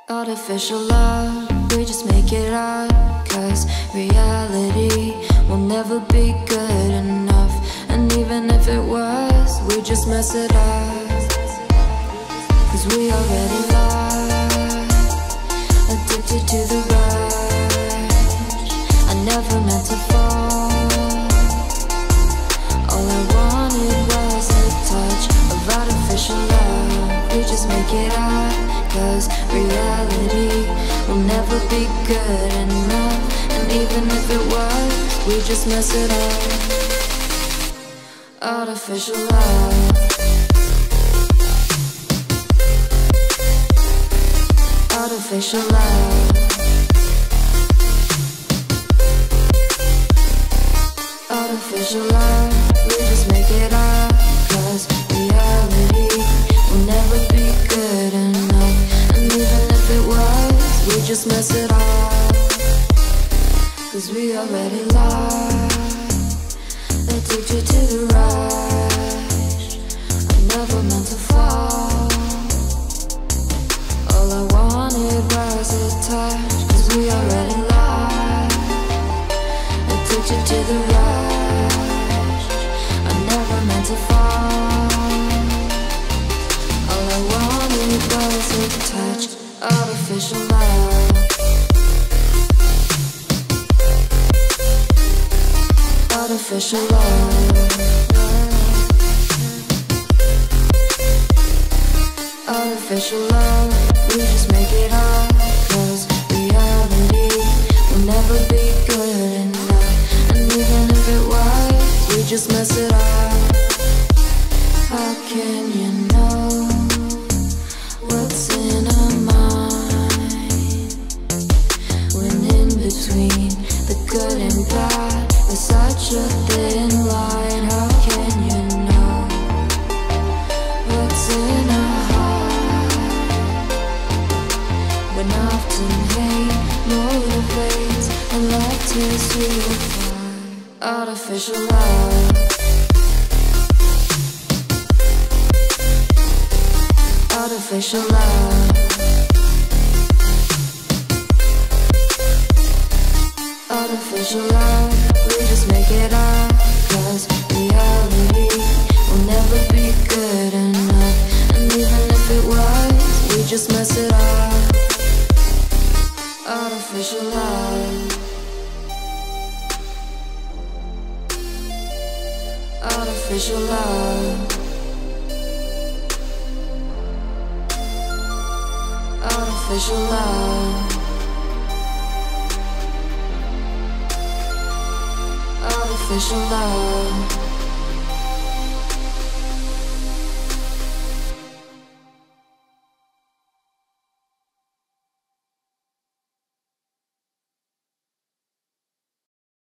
Artificial love, we just make it up, 'cause reality will never be good enough. And even if it was, we just mess it up, 'cause we already lost, addicted to the rush. I never meant to fall. All I wanted was a touch of artificial love. We just make it up, 'cause reality will never be good enough. And even if it was, we just mess it up. Artificial love. Artificial love. Artificial love. We just make it up, 'cause reality will never be good enough. And even if it was, we just mess it up, 'cause we already lost, addicted to the rush. I never meant to fall. All I wanted was a touch, 'cause we already lost, addicted to the rush. I never meant to fall. All I wanted was a touch. Artificial love. Artificial love. Artificial love. We just make it up, 'cause reality will never be good enough. And even if it was, we just mess it up. How can you know what's in our mind, when in between the good and bad there's such a thin line? How can you know what's in our heart, when often hate motivates and love tears you apart? Artificial love. Artificial love. Artificial love. We just make it up, 'cause reality will never be good enough. And even if it was, we just mess it up. Artificial love. Artificial love. Artificial love. Artificial love.